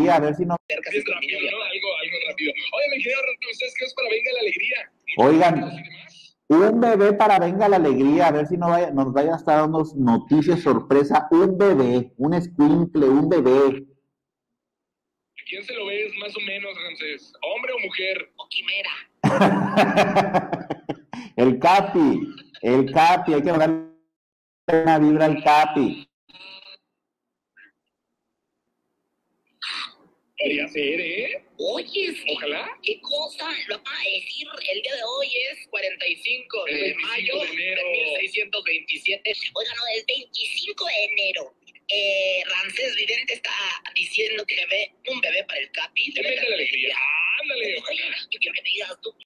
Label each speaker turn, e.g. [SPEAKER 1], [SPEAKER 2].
[SPEAKER 1] alegría, a ver si no.
[SPEAKER 2] Bien rápido, ¿no? Algo rápido. Oye, mi querido Rato, ¿ustedes qué es para Venga la Alegría?
[SPEAKER 1] Oigan, un bebé para Venga la Alegría, a ver si no nos vaya a estar dando noticias sorpresa. Un bebé, un escuincle, un bebé.
[SPEAKER 2] ¿A quién se lo ves más o menos, Ramsés? ¿Hombre o mujer?
[SPEAKER 3] O quimera.
[SPEAKER 1] El Capi, hay que darle una vibra al Capi.
[SPEAKER 2] Podría ser, ¿eh?
[SPEAKER 3] Oye, sí.
[SPEAKER 2] Ojalá.
[SPEAKER 3] ¿Qué cosa? Lo acaba de decir, el día de hoy es 45 de mayo de 1627. Oiga, no, es 25 de enero. Ramsés Vidente está diciendo que ve un bebé para el Capi.
[SPEAKER 2] Venga la Alegría. Ándale, ojalá.
[SPEAKER 3] Oye, yo quiero que me digas tú.